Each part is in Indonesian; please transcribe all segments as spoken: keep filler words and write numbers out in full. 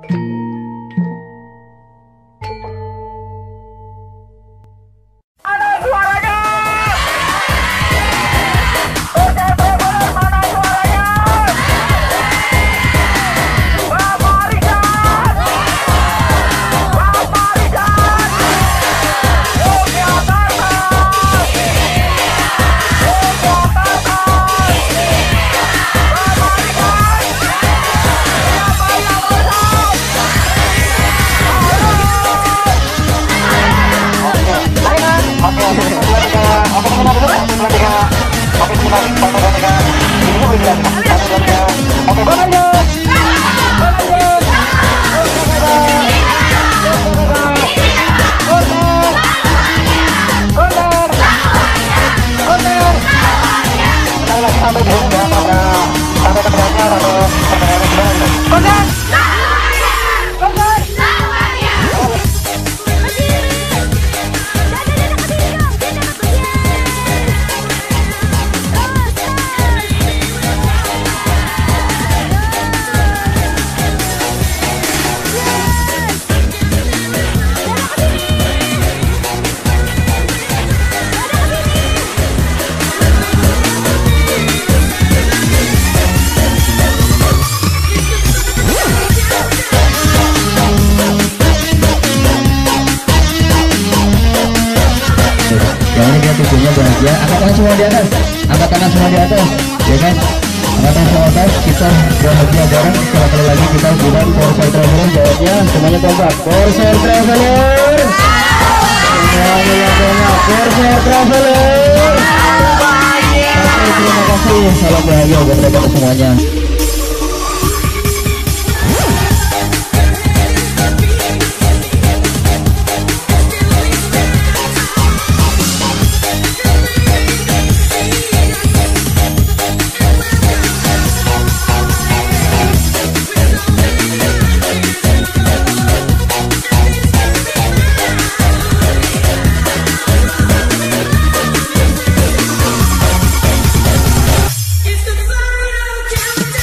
Tujuannya bahagia. Angkat tangan semua di atas, angkat tangan semua di atas, ya kan? Angkat tangan semua di atas, kita bahagia bareng. Sekali lagi kita bilang Corsair Traveler, jawabnya semuanya kompak. Corsair Traveler, semuanya yang banyak. Corsair Traveler. Oke, terima kasih. Salam bahagia buat mereka semuanya. It's the final countdown.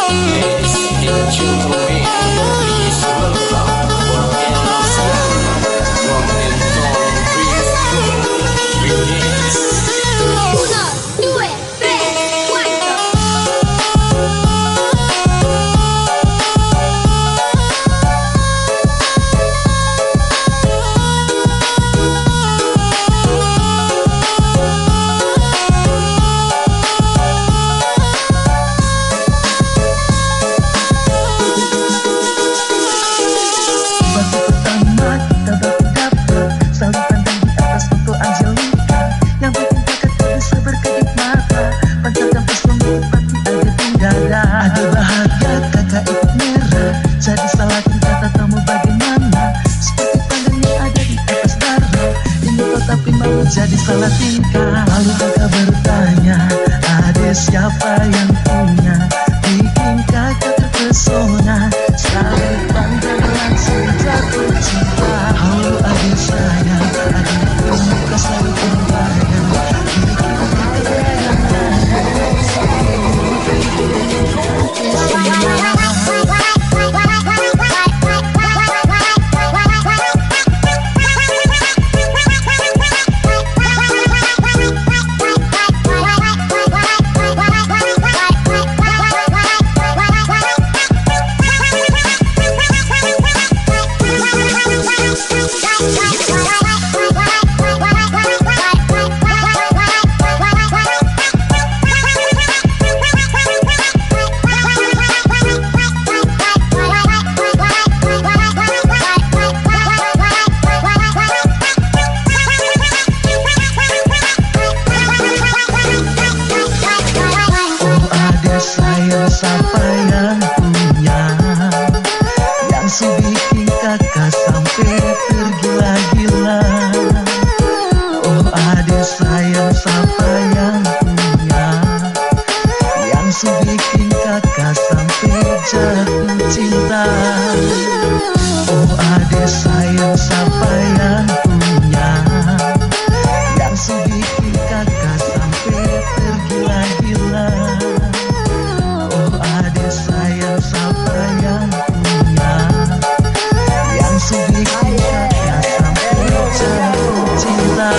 Jadi salah tingkah. Lalu kakak bertanya, ada siapa yang punya, bikin kakak terpesona, saling pandang langsung jatuh cinta. Halo adik sayang, adik muka selalu terbayang, bikin kakak layang-layang, siapa yang punya, yang bikin kakak sampai tergila-gila. Oh adik sayang siapa yang punya, yang bikin kakak sampai jatuh cinta. Oh adik sayang siapa yang punya, yang bikin kakak sampai tergila-gila. Sayang siapa yang punya, yang bikin kakak sampai jatuh cinta.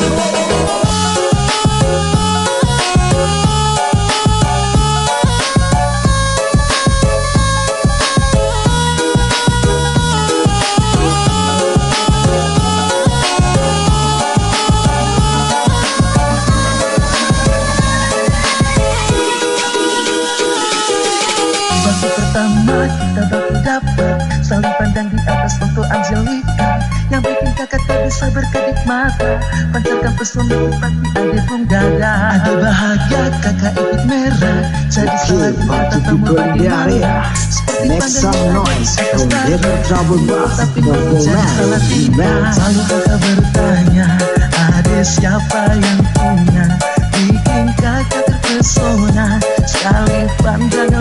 Pertama kita baru dapat, saling pandang di atas foto Angelika, yang bikin kakak tak bisa berkedip mata, pancarkan pesona tepat di adipung dada. Ada bahagia kakak ikut merah, jadi salah mata tamu bagaimana, seperti pandang di atas dada, tapi mau jadi salah tingkah. Lalu kakak bertanya, ada siapa yang punya, bikin kakak terpesona, sekali pandang